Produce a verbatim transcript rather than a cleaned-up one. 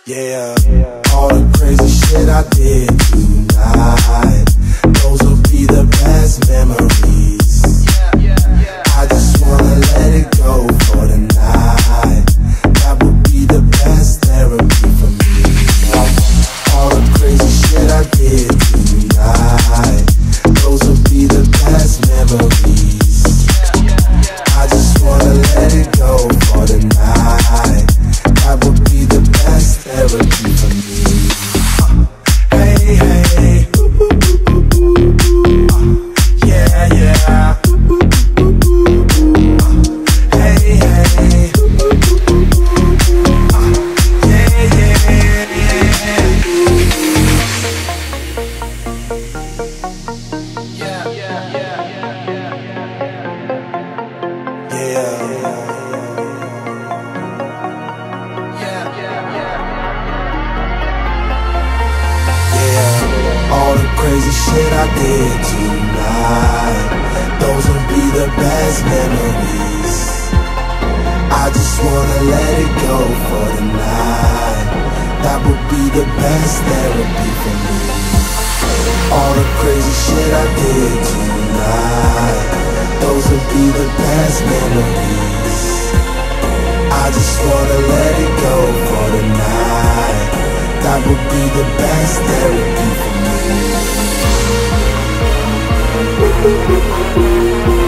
Yeah, all the crazy shit I did tonight, those will be the best memories. I just wanna let it go for the night. That would be the best therapy for me. All the crazy shit I did tonight, those will be the best memories. I just wanna let it go for the night. That would be the best therapy for me. Uh, hey, hey, ooh, ooh, ooh, ooh, uh, yeah, yeah. Uh, hey, hey, ooh, ooh, ooh, ooh, uh, yeah, yeah, yeah. Yeah, yeah, yeah, yeah, yeah, yeah. Yeah. All the crazy shit I did tonight, those will be the best memories. I just wanna let it go for the night. That would be the best therapy for me. All the crazy shit I did tonight, those will be the best memories. I just wanna let it go for the night. That would be the best therapy for me.